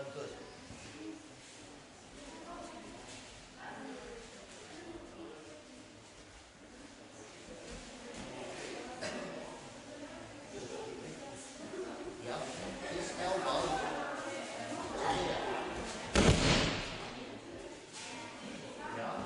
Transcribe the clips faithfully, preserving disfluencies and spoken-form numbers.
good. Yep. This elbow to here. Yeah.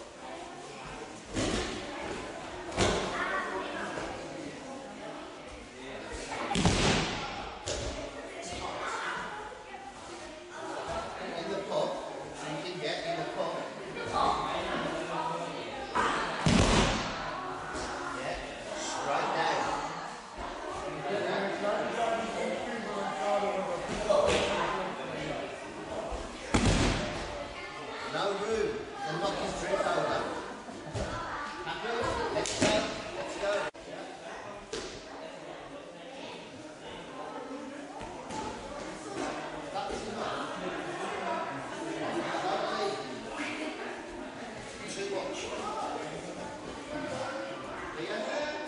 In the pub, so you can get in the pub. Yeah, straight down. No room to knock his drink over. Happy? Let's go. Let's go. That's enough. Too much. Here.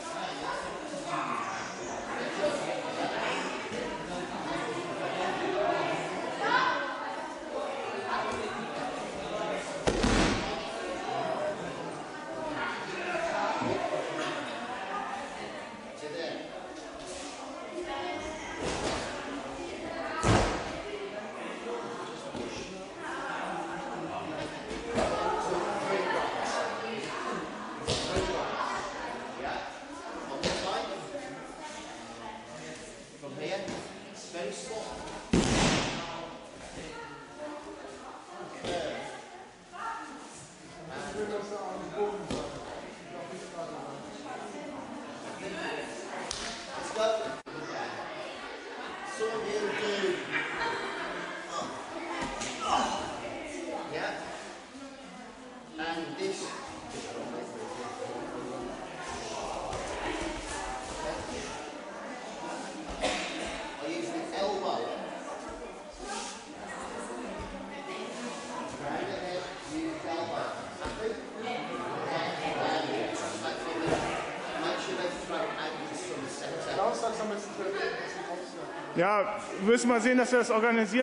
To there. Yeah. On this side. From here. It's very small. There. Let's go. So you do. Yeah. And this. I use the elbow. Round the head, use the elbow. Happy? Make sure they throw out from the centre. Donnerstags am besten telefonieren, dass sie raus sind. Ja, wir müssen mal sehen, dass wir das organisieren.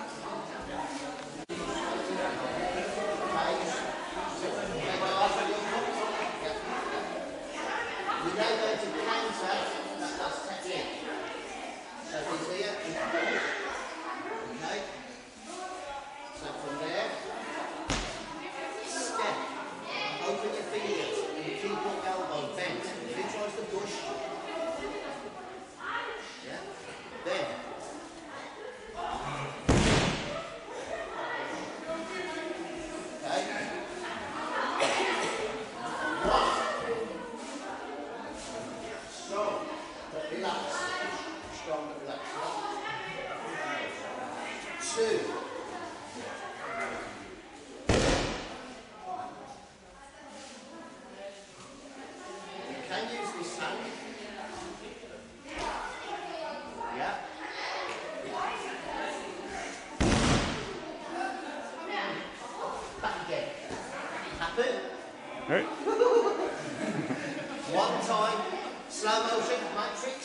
We now go to counter that last technique. So he's here. Okay. So from there, step. Open your fingers and keep your elbow bent. Visualize the push. Yeah. Then. Okay. One. Strong, but relax. Strong, but relax. Two. You can use this hand. Yeah. Back again. Happy? Hey. One time, slow motion, matrix.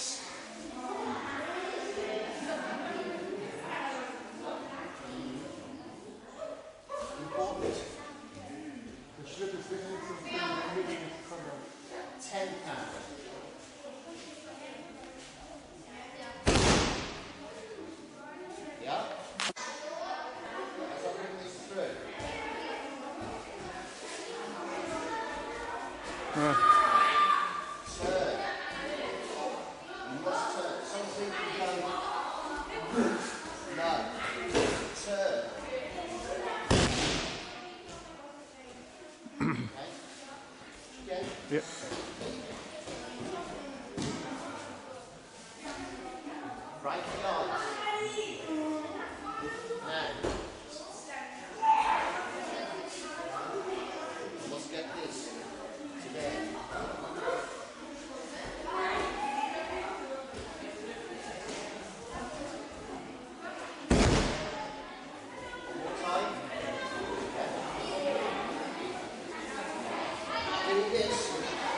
Important. Der Schritt ist wichtig, dass wir den Weg nicht kommen. Ten count. Yeah? As I bring this through. Ja. Turn. You must turn. Some people go. No. Turn. Okay. Again. Ja. Right the arms. Now. You must get this to there. One more time. Yeah. Doing this.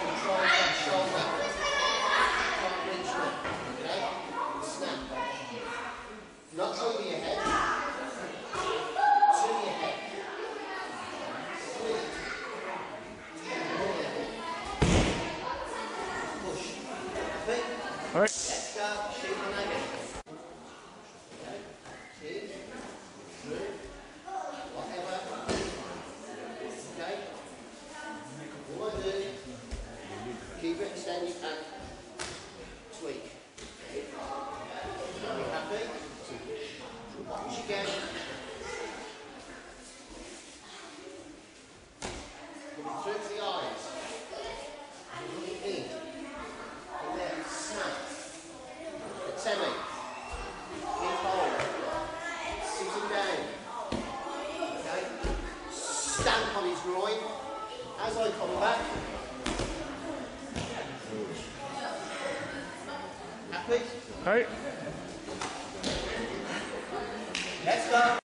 come back. Happy? Hey. Let's go.